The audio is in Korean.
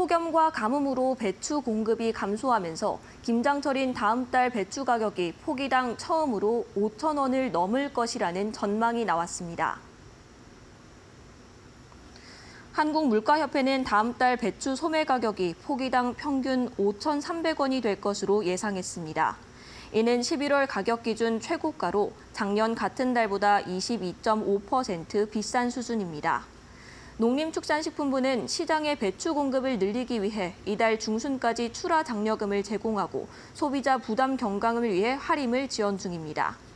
폭염과 가뭄으로 배추 공급이 감소하면서 김장철인 다음 달 배추 가격이 포기당 처음으로 5,000원을 넘을 것이라는 전망이 나왔습니다. 한국물가협회는 다음 달 배추 소매 가격이 포기당 평균 5,300원이 될 것으로 예상했습니다. 이는 11월 가격 기준 최고가로 작년 같은 달보다 22.5% 비싼 수준입니다. 농림축산식품부는 시장의 배추 공급을 늘리기 위해 이달 중순까지 출하 장려금을 제공하고 소비자 부담 경감을 위해 할인을 지원 중입니다.